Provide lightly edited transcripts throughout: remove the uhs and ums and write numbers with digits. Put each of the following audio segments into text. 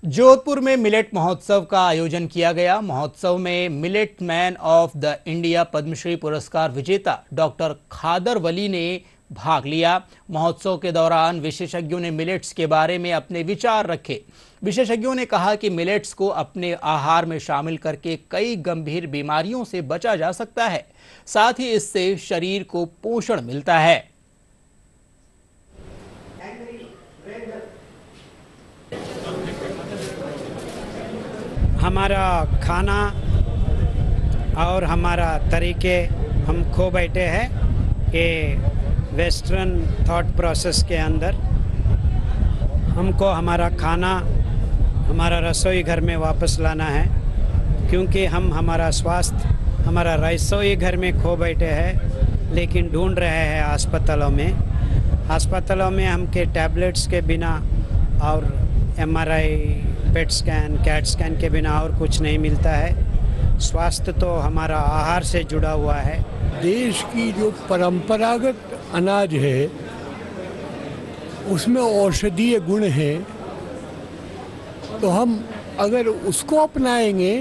जोधपुर में मिलेट महोत्सव का आयोजन किया गया। महोत्सव में millet man of the India Padmashri पुरस्कार विजेता डॉक्टर खादर वली ने भाग लिया। महोत्सव के दौरान विशेषज्ञों ने मिलेट्स के बारे में अपने विचार रखे। विशेषज्ञों ने कहा कि मिलेट्स को अपने आहार में शामिल करके कई गंभीर बीमारियों से बचा जा सकता है, साथ ही इससे शरीर को पोषण मिलता है। हमारा खाना और हमारा तरीके हम खो बैठे हैं ये वेस्टर्न थॉट प्रोसेस के अंदर। हमको हमारा खाना हमारा रसोई घर में वापस लाना है, क्योंकि हम हमारा स्वास्थ्य हमारा रसोई घर में खो बैठे हैं, लेकिन ढूंढ रहे हैं अस्पतालों में। अस्पतालों में हमके टैबलेट्स के बिना और MRI, PET scan, CAT scan के बिना और कुछ नहीं मिलता है। स्वास्थ्य तो हमारा आहार से जुड़ा हुआ है। देश की जो परंपरागत अनाज है उसमें औषधीय गुण हैं, तो हम अगर उसको अपनाएंगे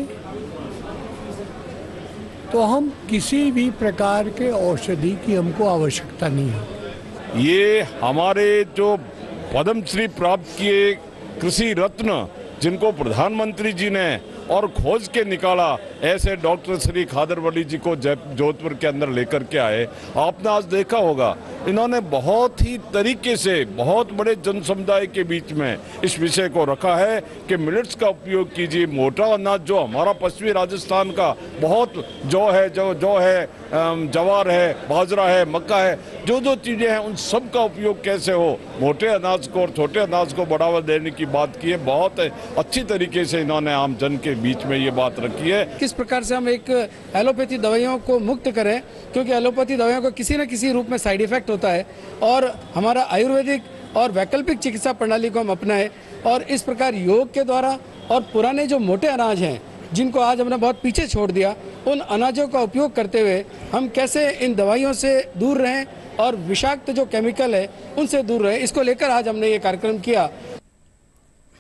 तो हम किसी भी प्रकार के औषधि की हमको आवश्यकता नहीं है। ये हमारे जो पद्मश्री प्राप्त किए कृषि रत्न जिनको प्रधानमंत्री जी ने और खोज के निकाला, ऐसे डॉक्टर श्री खादर वली जी को जोधपुर के अंदर लेकर के आए। आपने आज देखा होगा इन्होंने बहुत ही तरीके से बहुत बड़े जन समुदाय के बीच में इस विषय को रखा है कि मिलेट्स का उपयोग कीजिए। मोटा अनाज जो हमारा पश्चिमी राजस्थान का बहुत जो है जवार है, बाजरा है, मक्का है, जो चीज़ें हैं उन सब का उपयोग कैसे हो, मोटे अनाज को और छोटे अनाज को बढ़ावा देने की बात की है। बहुत अच्छी तरीके से इन्होंने आम जन के बीच में ये बात रखी है। किस प्रकार से हम एक एलोपैथी दवाइयों को मुक्त करें, क्योंकि एलोपैथी दवाइयों को किसी न किसी रूप में साइड इफेक्ट होता है, और हमारा आयुर्वेदिक और वैकल्पिक चिकित्सा प्रणाली को हम अपनाएं। और इस प्रकार योग के द्वारा और पुराने जो मोटे अनाज हैं जिनको आज हमने बहुत पीछे छोड़ दिया, उन अनाजों का उपयोग करते हुए हम कैसे इन दवाइयों से दूर रहें और विषाक्त जो केमिकल है उनसे दूर रहें, इसको लेकर आज हमने ये कार्यक्रम किया।